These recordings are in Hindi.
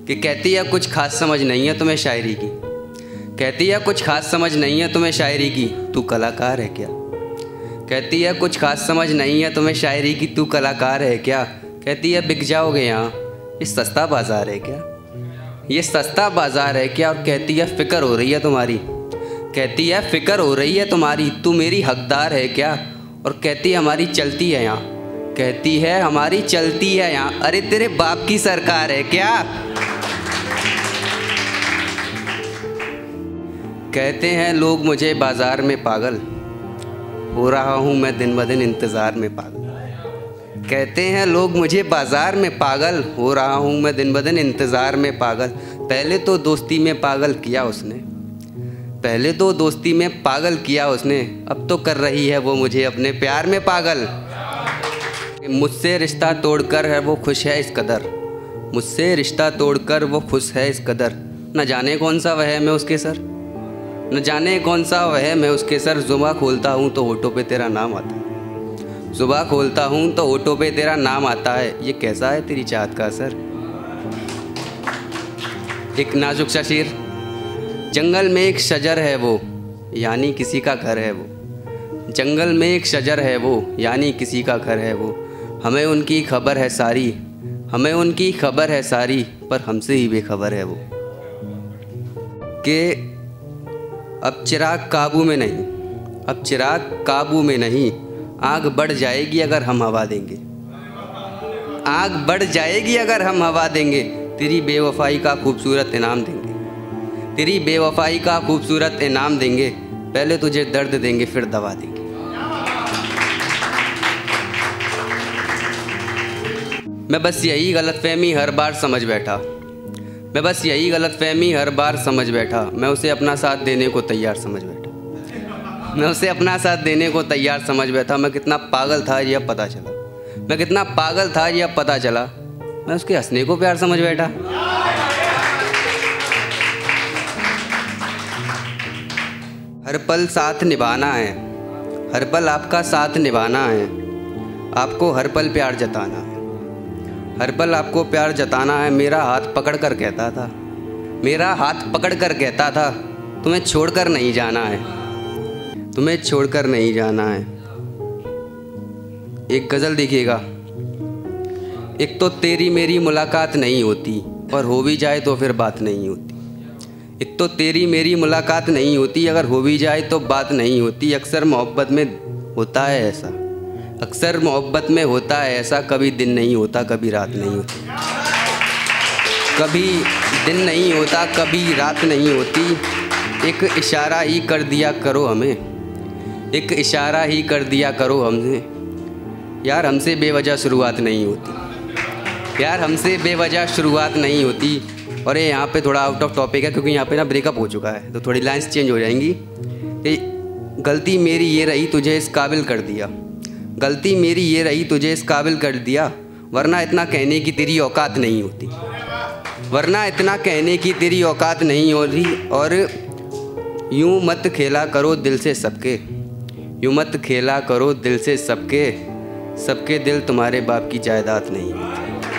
कि कहती है कुछ खास समझ नहीं है तुम्हें शायरी की, कहती है कुछ खास समझ नहीं है तुम्हें शायरी की, तू कलाकार है क्या। कहती है कुछ खास समझ नहीं है तुम्हें शायरी की, तू कलाकार है क्या। कहती है बिक जाओगे यहाँ, ये सस्ता बाज़ार है क्या, ये सस्ता बाज़ार है क्या। और कहती है फ़िक्र हो रही है तुम्हारी, कहती है फ़िक्र हो रही है तुम्हारी, तू मेरी हकदार है क्या। और कहती है हमारी चलती है यहाँ, कहती है हमारी चलती है यहाँ, अरे तेरे बाप की सरकार है क्या। कहते हैं लोग मुझे बाज़ार में पागल, हो रहा हूँ मैं दिन ब दिन इंतज़ार में पागल। कहते हैं लोग मुझे बाज़ार में पागल, हो रहा हूँ मैं दिन ब दिन इंतज़ार में पागल। पहले तो दोस्ती में पागल किया उसने, पहले तो दोस्ती में पागल किया उसने, अब तो कर रही है वो मुझे अपने प्यार में पागल। मुझसे रिश्ता तोड़कर है वो खुश है इस कदर, मुझसे रिश्ता तोड़कर वो खुश है इस कदर। न जाने कौन सा वह मैं उसके सर, न जाने कौन सा वह मैं उसके सर। जुबां खोलता हूँ तो होठों पे तेरा नाम आता है, जुबां खोलता हूँ तो होठों पे तेरा नाम आता है। ये कैसा है तेरी चाहत का असर। एक नाजुक सा शेर। जंगल में एक शजर है वो, यानी किसी का घर है वो। जंगल में एक शजर है वो, यानी किसी का घर है वो। हमें उनकी खबर है सारी, हमें उनकी खबर है सारी, पर हमसे ही बेखबर है वो। कि अब चिराग काबू में नहीं, अब चिराग काबू में नहीं, आग बढ़ जाएगी अगर हम हवा देंगे, आग बढ़ जाएगी अगर हम हवा देंगे। तेरी बेवफाई का खूबसूरत इनाम देंगे, तेरी बेवफाई का खूबसूरत इनाम देंगे। पहले तुझे दर्द देंगे फिर दवा देंगे। मैं बस यही गलतफहमी हर बार समझ बैठा, मैं बस यही गलतफहमी हर बार समझ बैठा। मैं उसे अपना साथ देने को तैयार समझ बैठा, मैं उसे अपना साथ देने को तैयार समझ बैठा। मैं कितना पागल था ये अब पता चला, मैं कितना पागल था ये अब पता चला। मैं उसके हंसने को प्यार समझ बैठा। हर पल साथ निभाना है, हर पल आपका साथ निभाना है, आपको हर पल प्यार जताना है, हर पल आपको प्यार जताना है। मेरा हाथ पकड़ कर कहता था, मेरा हाथ पकड़ कर कहता था, तुम्हें छोड़कर नहीं जाना है, तुम्हें छोड़कर नहीं जाना है। एक गज़ल देखिएगा। एक तो तेरी मेरी मुलाकात नहीं होती, और हो भी जाए तो फिर बात नहीं होती। एक तो तेरी मेरी मुलाकात नहीं होती, अगर हो भी जाए तो बात नहीं होती। अक्सर मोहब्बत में होता है ऐसा, अक्सर मोहब्बत में होता है ऐसा, कभी दिन नहीं होता कभी रात नहीं होती, कभी दिन नहीं होता कभी रात नहीं होती। एक इशारा ही कर दिया करो हमें, एक इशारा ही कर दिया करो हमसे। यार हमसे बेवजह शुरुआत नहीं होती, यार हमसे बेवजह शुरुआत नहीं होती। और ये यहाँ पे थोड़ा आउट ऑफ टॉपिक है क्योंकि यहाँ पे ना ब्रेकअप हो चुका है, तो थोड़ी लाइंस चेंज हो जाएंगी। गलती मेरी ये रही तुझे इस काबिल कर दिया, गलती मेरी ये रही तुझे इस काबिल कर दिया, वरना इतना कहने की तेरी औकात नहीं होती, वरना इतना कहने की तेरी औकात नहीं होती। और यूँ मत खेला करो दिल से सबके, यूँ मत खेला करो दिल से सबके, सबके दिल तुम्हारे बाप की जायदाद नहीं होती।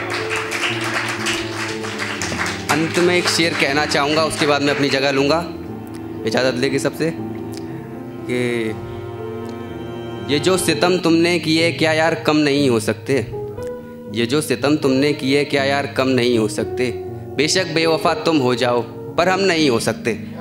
अंत में एक शेर कहना चाहूँगा, उसके बाद मैं अपनी जगह लूँगा, इजाज़त लेके सबसे। कि ये जो सितम तुमने किए क्या यार कम नहीं हो सकते, ये जो सितम तुमने किए क्या यार कम नहीं हो सकते। बेशक बेवफा तुम हो जाओ पर हम नहीं हो सकते।